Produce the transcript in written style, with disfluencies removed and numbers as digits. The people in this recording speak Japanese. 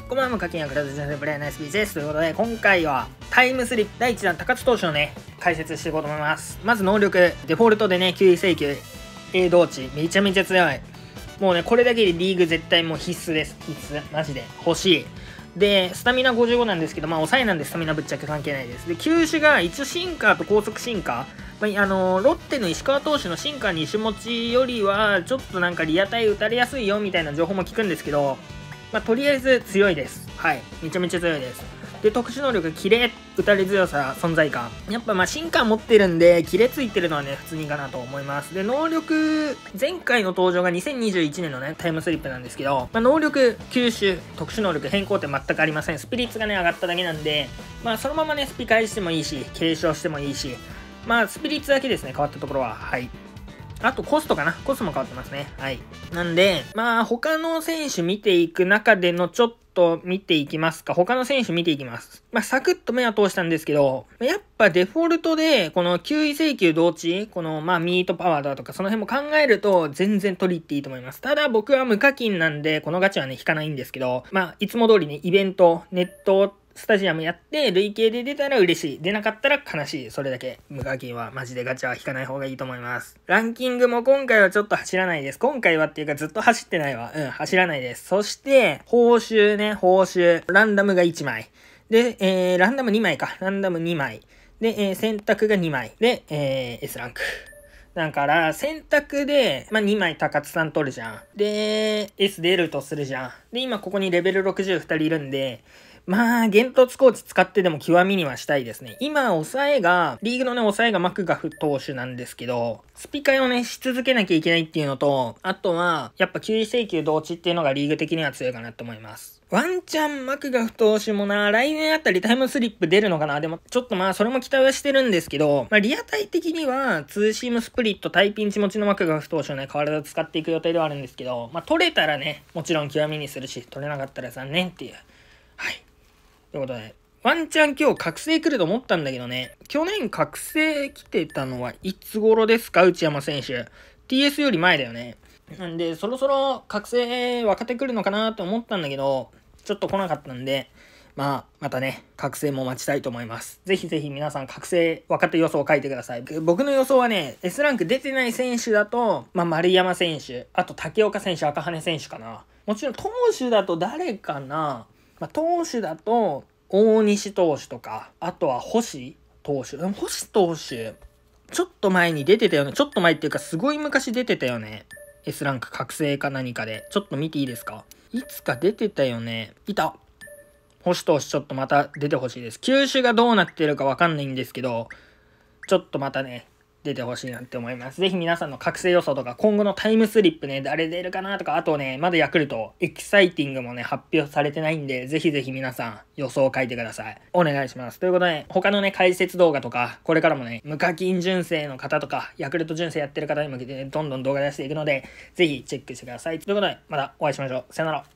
こんばんは、課金役立つ先生プレイナイスビーチです。ということで、今回はタイムスリップ第1弾高津投手のね、解説していこうと思います。まず能力、デフォルトでね、9位請求、A 同値、めちゃめちゃ強い。もうね、これだけでリーグ絶対もう必須です。必須。マジで。欲しい。で、スタミナ55なんですけど、まあ、抑えなんでスタミナぶっちゃけ関係ないです。で、球種が一応シンカーと高速シンカー。ロッテの石川投手のシンカーに石持ちよりは、ちょっとなんかリアタイ打たれやすいよみたいな情報も聞くんですけど、まあ、とりあえず強いです。はい。めちゃめちゃ強いです。で、特殊能力、キレ、打たれ強さ、存在感。やっぱまあ、進化持ってるんで、キレついてるのはね、普通にいいかなと思います。で、能力、前回の登場が2021年のね、タイムスリップなんですけど、まあ、能力、吸収、特殊能力、変更点全くありません。スピリッツがね、上がっただけなんで、まあ、そのままね、スピ返してもいいし、継承してもいいし、まあ、スピリッツだけですね、変わったところは。はい。あとコストかな、コストも変わってますね。はい。なんで、まあ他の選手見ていく中でのちょっと見ていきますか。他の選手見ていきます。まあサクッと目は通したんですけど、やっぱデフォルトでこの9位請求同値、このまあミートパワーだとかその辺も考えると全然取り入っていいと思います。ただ僕は無課金なんでこのガチはね引かないんですけど、まあいつも通りねイベント、ネット、スタジアムやって、累計で出たら嬉しい。出なかったら悲しい。それだけ。無課金はマジでガチャは引かない方がいいと思います。ランキングも今回はちょっと走らないです。今回はっていうかずっと走ってないわ。走らないです。そして、報酬ね、報酬。ランダムが1枚。で、ランダム2枚か。ランダム2枚。で、選択が2枚。で、S ランク。だから、選択で、まあ、2枚高津さん取るじゃん。で、S 出るとするじゃん。で、今ここにレベル60 2人いるんで、まあ、幻突コーチ使ってでも極みにはしたいですね。今、抑えが、リーグのね、抑えがマクガフ投手なんですけど、スピカイをね、し続けなきゃいけないっていうのと、あとは、やっぱ9位請求同値っていうのがリーグ的には強いかなと思います。ワンチャンマクガフ投手もな、来年あたりタイムスリップ出るのかな。でも、ちょっとまあ、それも期待はしてるんですけど、まあ、リアタイ的には、ツーシームスプリット、タイピンチ持ちのマクガフ投手をね、変わらず使っていく予定ではあるんですけど、まあ、取れたらね、もちろん極みにするし、取れなかったら残念っていう。はい。ということで、ワンチャン今日覚醒来ると思ったんだけどね、去年覚醒来てたのはいつ頃ですか、内山選手。TS より前だよね。なんで、そろそろ覚醒若手来るのかなと思ったんだけど、ちょっと来なかったんで、まあ、またね、覚醒も待ちたいと思います。ぜひぜひ皆さん覚醒若手予想を書いてください。僕の予想はね、S ランク出てない選手だと、まあ、丸山選手、あと竹岡選手、赤羽選手かな。もちろん投手だと誰かな。まあ、投手だと、大西投手とか、あとは星投手。星投手、ちょっと前に出てたよね。ちょっと前っていうか、すごい昔出てたよね。S ランク覚醒か何かで。ちょっと見ていいですか？いつか出てたよね。いた。星投手ちょっとまた出てほしいです。球種がどうなってるかわかんないんですけど、ちょっとまたね、出てほしいなって思います。ぜひ皆さんの覚醒予想とか、今後のタイムスリップね、誰出るかなとか、あとね、まだヤクルト、エキサイティングもね、発表されてないんで、ぜひぜひ皆さん予想を書いてください。お願いします。ということで、他のね、解説動画とか、これからもね、無課金純正の方とか、ヤクルト純正やってる方に向けて、ね、どんどん動画出していくので、ぜひチェックしてください。ということで、またお会いしましょう。さよなら。